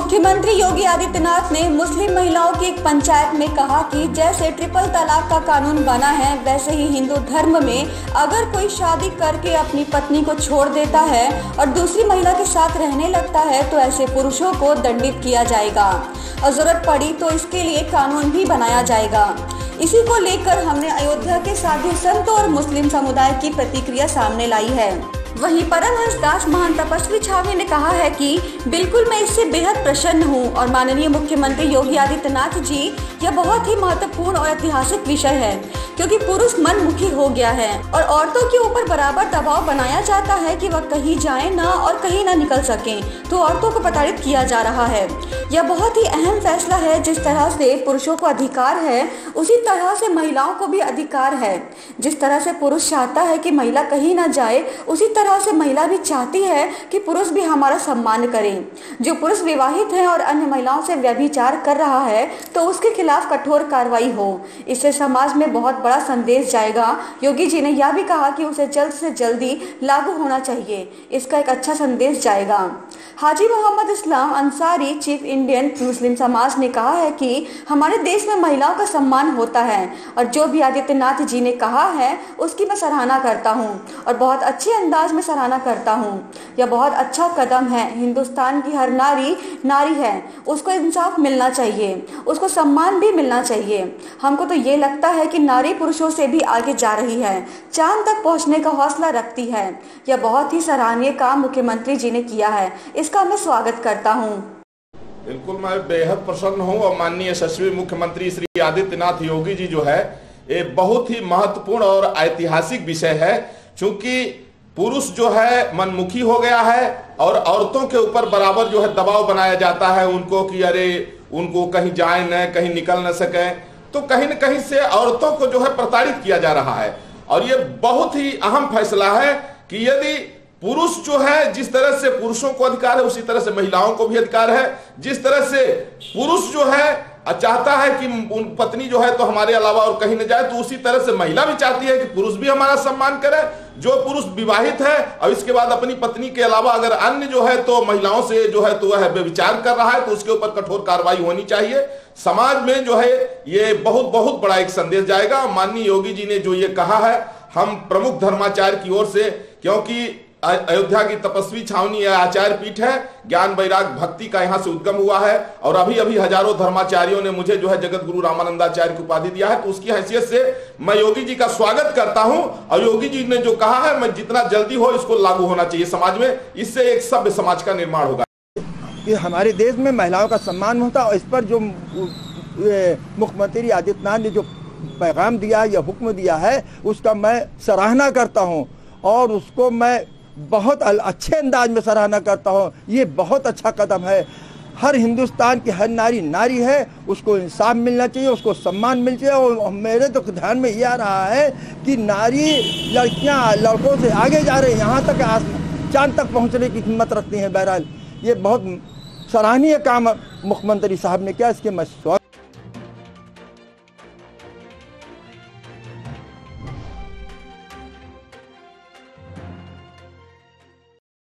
मुख्यमंत्री योगी आदित्यनाथ ने मुस्लिम महिलाओं की एक पंचायत में कहा कि जैसे ट्रिपल तलाक का कानून बना है, वैसे ही हिंदू धर्म में अगर कोई शादी करके अपनी पत्नी को छोड़ देता है और दूसरी महिला के साथ रहने लगता है तो ऐसे पुरुषों को दंडित किया जाएगा और जरूरत पड़ी तो इसके लिए कानून भी बनाया जाएगा। इसी को लेकर हमने अयोध्या के साधु संत और मुस्लिम समुदाय की प्रतिक्रिया सामने लाई है। वहीं परमहंस दास महान तपस्वी छावनी ने कहा है कि बिल्कुल मैं इससे बेहद प्रसन्न हूं और माननीय मुख्यमंत्री योगी आदित्यनाथ जी, यह बहुत ही महत्वपूर्ण और ऐतिहासिक विषय है क्योंकि पुरुष मनमुखी हो गया है और औरतों के ऊपर बराबर दबाव बनाया जाता है कि वह कहीं जाए ना और कहीं ना निकल सके, तो औरतों को प्रताड़ित किया जा रहा है। यह बहुत ही अहम फैसला है। जिस तरह से पुरुषों को अधिकार है उसी तरह से महिलाओं को भी अधिकार है। जिस तरह से पुरुष चाहता है कि महिला कहीं ना जाए, उसी तरह से महिला भी चाहती है कि पुरुष भी हमारा सम्मान करें। जो पुरुष विवाहित है और अन्य महिलाओं से व्यभिचार कर रहा है तो उसके खिलाफ कठोर कार्रवाई हो। इससे समाज में बहुत बड़ा संदेश जाएगा। योगी जी ने यह भी कहा कि उसे जल्द से जल्दी लागू होना चाहिए। इसका एक अच्छा संदेश जाएगा। Haji Mohammad Islam Ansari, chief Indian Muslim Samaj ने कहा है कि हमारे देश में महिलाओं का सम्मान होता है और जो भी आदित्यनाथ जी ने कहा है उसकी मैं सराहना करता हूं और बहुत अच्छे अंदाज में सराहना करता हूं। यह बहुत अच्छा कदम है। हिंदुस्तान की हर नारी नारी है, उसको इंसाफ मिलना चाहिए, उसको सम्मान भी मिलना चाहिए। हमको तो ये लगता है कि नारी पुरुषों से भी आगे जा रही है, चांद तक पहुंचने का हौसला रखती है। यह बहुत ही सराहनीय काम मुख्यमंत्री जी ने किया है, इसका मैं स्वागत करता हूं। बिल्कुल, मैं बेहद प्रसन्न हूं और माननीय यशस्वी मुख्यमंत्री श्री आदित्यनाथ योगी जी जो है ये बहुत ही महत्वपूर्ण और ऐतिहासिक विषय है। क्योंकि पुरुष जो है मनमुखी हो गया है और औरतों के ऊपर बराबर जो है दबाव बनाया जाता है उनको कि अरे उनको कहीं जाए न, कहीं निकल न सके, तो कहीं न कहीं से औरतों को जो है प्रताड़ित किया जा रहा है। और ये बहुत ही अहम फैसला है कि यदि पुरुष जो है, जिस तरह से पुरुषों को अधिकार है उसी तरह से महिलाओं को भी अधिकार है। जिस तरह से पुरुष जो है चाहता है कि उन पत्नी जो है तो हमारे अलावा और कहीं न जाए, तो उसी तरह से महिला भी चाहती है कि पुरुष भी हमारा सम्मान करे। जो पुरुष विवाहित है और इसके बाद अपनी पत्नी के अलावा अगर अन्य जो है तो महिलाओं से जो है तो वह व्यभिचार कर रहा है तो उसके ऊपर कठोर कार्रवाई होनी चाहिए। समाज में जो है ये बहुत बहुत बड़ा एक संदेश जाएगा। माननीय योगी जी ने जो ये कहा है, हम प्रमुख धर्माचार्य की ओर से, क्योंकि अयोध्या की तपस्वी छावनी आचार्य पीठ है, ज्ञान वैराग भक्ति का यहाँ से उद्गम हुआ है और अभी अभी हजारों धर्माचार्यों ने मुझे जो है जगत गुरु रामानंदाचार्य की उपाधि दिया है। तो उसकी हैसियत से मैं योगी जी का स्वागत करता हूं और योगी जी ने जो कहा है, मैं जितना जल्दी हो इसको लागू होना चाहिए समाज में, इससे एक सभ्य समाज का निर्माण होगा। कि हमारे देश में महिलाओं का सम्मान होता है और इस पर जो मुख्यमंत्री आदित्यनाथ ने जो पैगाम दिया, यह हुक्म दिया है, उसका मैं सराहना करता हूँ और उसको मैं बहुत अच्छे अंदाज में सराहना करता हूँ। ये बहुत अच्छा कदम है। हर हिंदुस्तान की हर नारी नारी है, उसको इंसाफ मिलना चाहिए, उसको सम्मान मिलना चाहिए। और मेरे तो ध्यान में ये आ रहा है कि नारी लड़कियाँ लड़कों से आगे जा रही हैं, यहाँ तक चांद तक पहुँचने की हिम्मत रखती हैं। बहरहाल ये बहुत सराहनीय काम मुख्यमंत्री साहब ने किया, इसके मैं स्वागत